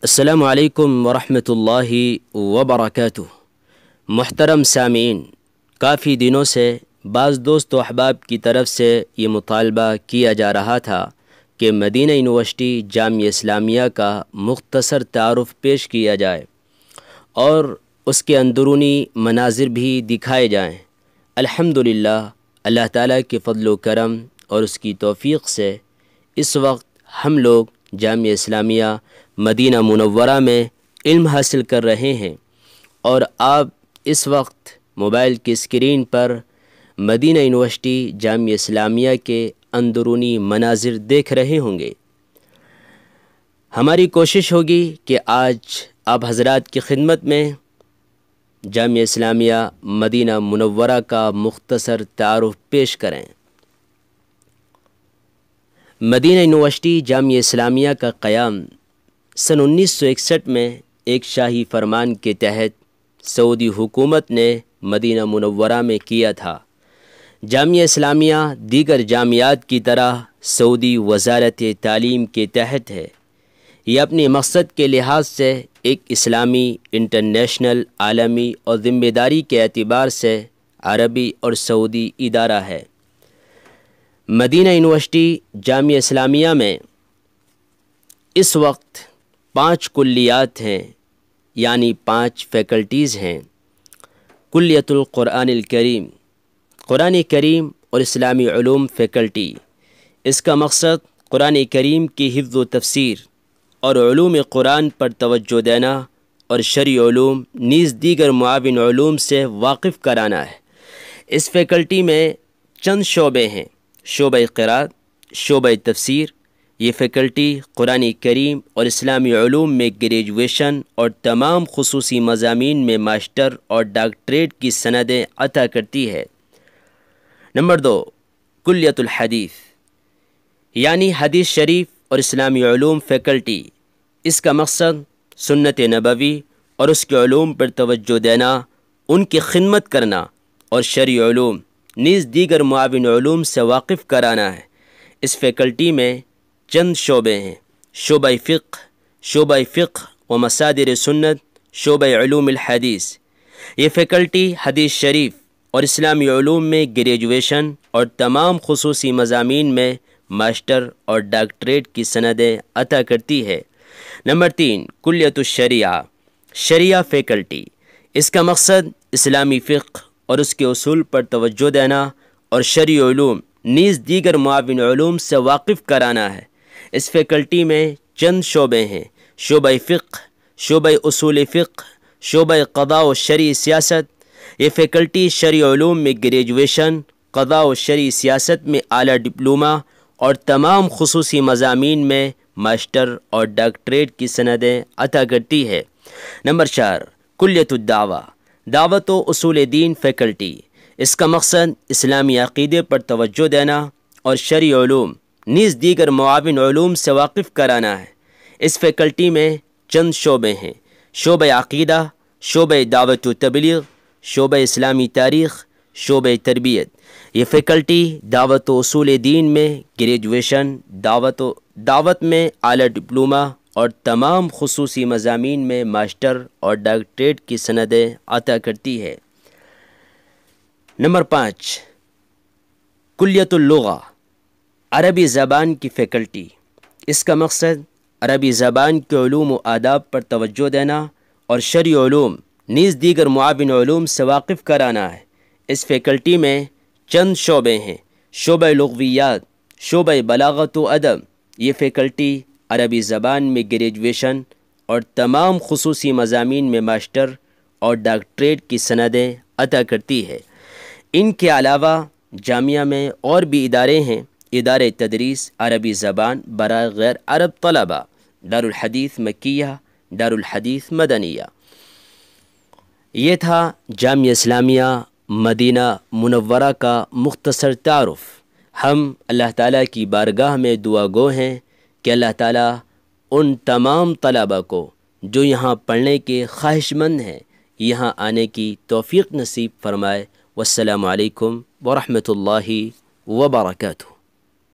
السلام علیکم ورحمۃ اللہ وبرکاتہ۔ محترم سامعین، کافی دنوں سے بعض دوست و احباب کی طرف سے یہ مطالبہ کیا جا رہا تھا کہ مدینہ یونیورسٹی جامعہ اسلامیہ کا مختصر تعارف پیش کیا جائے اور اس کے اندرونی مناظر بھی دکھائے جائیں۔ الحمدللہ، اللہ تعالیٰ کے فضل و کرم اور اس کی توفیق سے اس وقت ہم لوگ جامعہ اسلامیہ مدینہ منورہ میں علم حاصل کر رہے ہیں، اور آپ اس وقت موبائل کی اسکرین پر مدینہ یونیورسٹی جامعہ اسلامیہ کے اندرونی مناظر دیکھ رہے ہوں گے۔ ہماری کوشش ہوگی کہ آج آپ حضرات کی خدمت میں جامعہ اسلامیہ مدینہ منورہ کا مختصر تعارف پیش کریں۔ مدینہ یونیورسٹی جامعہ اسلامیہ کا قیام سن 1961 میں ایک شاہی فرمان کے تحت سعودی حکومت نے مدینہ منورہ میں کیا تھا۔ جامعہ اسلامیہ دیگر جامعات کی طرح سعودی وزارت تعلیم کے تحت ہے۔ یہ اپنے مقصد کے لحاظ سے ایک اسلامی، انٹرنیشنل، عالمی اور ذمہ داری کے اعتبار سے عربی اور سعودی ادارہ ہے۔ مدینہ یونیورسٹی جامعہ اسلامیہ میں اس وقت 5 کلیات ہیں، یعنی 5 فیکلٹیز ہیں۔ کلیۃ القرآن الکریم، قرآن کریم اور اسلامی علوم فیکلٹی۔ اس کا مقصد قرآن کریم کی حفظ و تفسیر اور علوم قرآن پر توجہ دینا اور شرعی علوم نیز دیگر معاون علوم سے واقف کرانا ہے۔ اس فیکلٹی میں چند شعبے ہیں: شعبہ قرات، شعبہ تفسیر۔ یہ فیکلٹی قرآن کریم اور اسلامی علوم میں گریجویشن اور تمام خصوصی مضامین میں ماسٹر اور ڈاکٹریٹ کی سندیں عطا کرتی ہے۔ نمبر 2، کلیۃ الحدیث، یعنی حدیث شریف اور اسلامی علوم فیکلٹی۔ اس کا مقصد سنت نبوی اور اس کے علوم پر توجہ دینا، ان کی خدمت کرنا اور شرعی علوم نیز دیگر معاون علوم سے واقف کرانا ہے۔ اس فیکلٹی میں چند شعبے ہیں: شعبہ فقہ و مصادر سنت، شعبہ علوم الحدیث۔ یہ فیکلٹی حدیث شریف اور اسلامی علوم میں گریجویشن اور تمام خصوصی مضامین میں ماسٹر اور ڈاکٹریٹ کی سندیں عطا کرتی ہے۔ نمبر 3، کلیۃ الشریعہ، شریعہ فیکلٹی۔ اس کا مقصد اسلامی فقہ اور اس کے اصول پر توجہ دینا اور شرعی علوم نیز دیگر معاون علوم سے واقف کرانا ہے۔ اس فیکلٹی میں چند شعبے ہیں: شعبہ فقہ، شعبہ اصول فقہ، شعبہ قضاء و شرعی سیاست۔ یہ فیکلٹی شرعی علوم میں گریجویشن، قضاء و شرعی سیاست میں اعلیٰ ڈپلومہ اور تمام خصوصی مضامین میں ماسٹر اور ڈاکٹریٹ کی سندیں عطا کرتی ہے۔ نمبر 4، کلیۃ الدعوہ، دعوت و اصول دین فیکلٹی۔ اس کا مقصد اسلامی عقیدے پر توجہ دینا اور شرعی علوم نیز دیگر معاون علوم سے واقف کرانا ہے۔ اس فیکلٹی میں چند شعبے ہیں: شعبہ عقیدہ، شعبہ دعوت و تبلیغ، شعبہ اسلامی تاریخ، شعبہ تربیت۔ یہ فیکلٹی دعوت و اصول دین میں گریجویشن، دعوت میں اعلیٰ ڈپلومہ اور تمام خصوصی مضامین میں ماسٹر اور ڈاکٹریٹ کی سندیں عطا کرتی ہے۔ نمبر 5، کلیۃ اللغہ، عربی زبان کی فیکلٹی۔ اس کا مقصد عربی زبان کے علوم و آداب پر توجہ دینا اور شرعی علوم نیز دیگر معاون علوم سے واقف کرانا ہے۔ اس فیکلٹی میں چند شعبے ہیں: شعبہ لغویات، شعبہ بلاغت و ادب۔ یہ فیکلٹی عربی زبان میں گریجویشن اور تمام خصوصی مضامین میں ماسٹر اور ڈاکٹریٹ کی سندیں عطا کرتی ہے۔ ان کے علاوہ جامعہ میں اور بھی ادارے ہیں: ادارے تدریس عربی زبان برائے غیر عرب طلبہ، دارالحدیث مکیہ، دارالحدیث مدنیہ۔ یہ تھا جامعہ اسلامیہ مدینہ منورہ کا مختصر تعارف۔ ہم اللہ تعالیٰ کی بارگاہ میں دعا گو ہیں کہ اللہ تعالیٰ ان تمام طلبہ کو جو یہاں پڑھنے کے خواہش مند ہیں، یہاں آنے کی توفیق نصیب فرمائے۔ والسلام علیکم ورحمۃ اللہ وبرکاتہ۔